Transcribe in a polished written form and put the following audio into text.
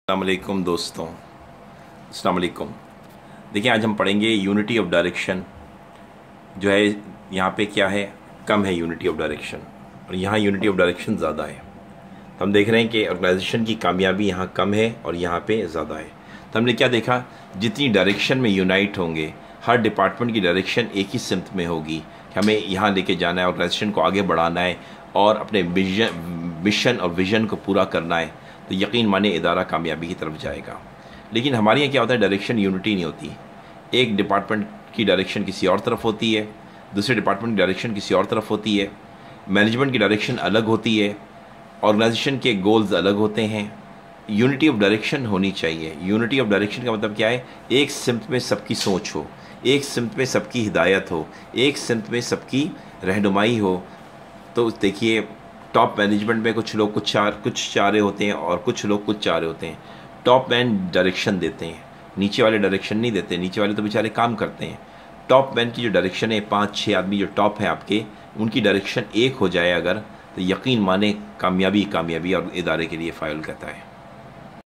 अस्सलाम वालेकुम दोस्तों, अस्सलाम वालेकुम। देखिए, आज हम पढ़ेंगे यूनिटी ऑफ डायरेक्शन। जो है यहाँ पे क्या है, कम है यूनिटी ऑफ डायरेक्शन, और यहाँ यूनिटी ऑफ डायरेक्शन ज़्यादा है। तो हम देख रहे हैं कि ऑर्गेनाइजेशन की कामयाबी यहाँ कम है और यहाँ पे ज़्यादा है। तो हमने क्या देखा, जितनी डायरेक्शन में यूनाइट होंगे, हर डिपार्टमेंट की डायरेक्शन एक ही सिमत में होगी कि हमें यहाँ लेके जाना है, ऑर्गेनाइजेशन को आगे बढ़ाना है और अपने मिशन और विज़न को पूरा करना है, तो यकीन माने इदारा कामयाबी की तरफ जाएगा। लेकिन हमारे यहाँ क्या होता है, डायरेक्शन यूनिटी नहीं होती। एक डिपार्टमेंट की डायरेक्शन किसी और तरफ होती है, दूसरे डिपार्टमेंट की डायरेक्शन किसी और तरफ होती है, मैनेजमेंट की डायरेक्शन अलग होती है, ऑर्गेनाइजेशन के गोल्स अलग होते हैं। यूनिटी ऑफ डायरेक्शन होनी चाहिए। यूनिटी ऑफ डायरेक्शन का मतलब क्या है, एक सिमत में सबकी सोच हो, एक सिमत में सबकी हिदायत हो, एक सिमत में सबकी रहनुमाई हो। तो देखिए, टॉप मैनेजमेंट में कुछ लोग कुछ चाह रहे होते हैं और कुछ लोग कुछ चाह रहे होते हैं। टॉप मैन डायरेक्शन देते हैं, नीचे वाले डायरेक्शन नहीं देते। नीचे वाले तो बेचारे काम करते हैं। टॉप मैन की जो डायरेक्शन है, 5-6 आदमी जो टॉप हैं आपके, उनकी डायरेक्शन एक हो जाए अगर, तो यकीन माने कामयाबी कामयाबी और इदारे के लिए फ़ायल कहता है।